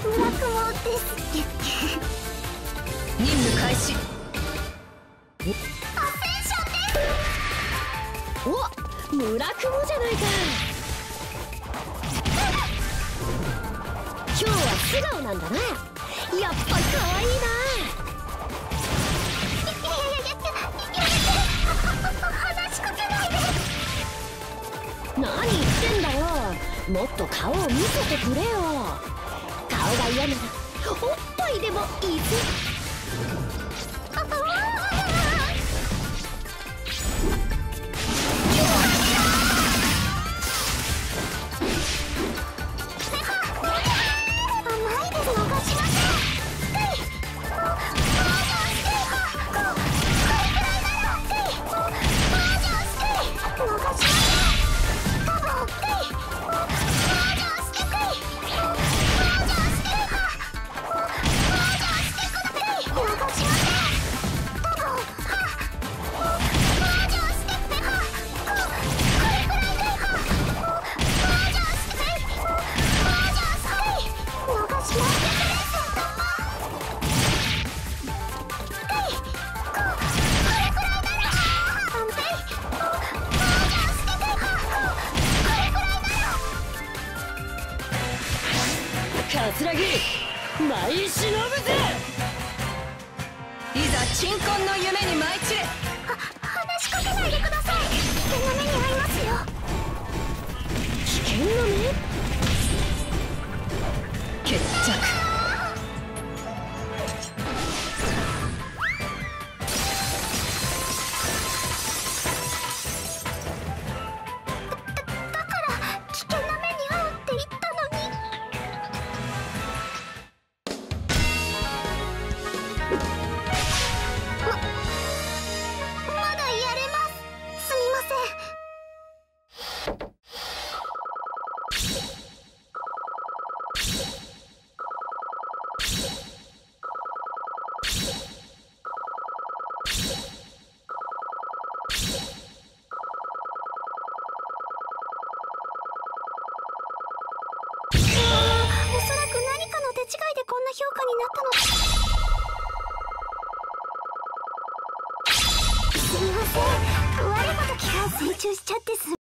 村雲ですって。 任務開始。 アセンションです。 お、村雲じゃないか。今日は素顔なんだな。やっぱ可愛いな。 話しかけないで。 何言ってんだよ。もっと顔を見せてくれよ。顔が嫌ならおっぱいでもいいぜ。桂木、舞い忍ぶぜ。 いざ鎮魂の夢に舞い散れ。 話しかけないでください。危険な目に遭いますよ。 危険な目？ 決着。 だから危険な目に遭うって言ったのに。まだやれます。すみません。おそらく何かの手違いでこんな評価になったのです。すみません。我ごときが成長しちゃって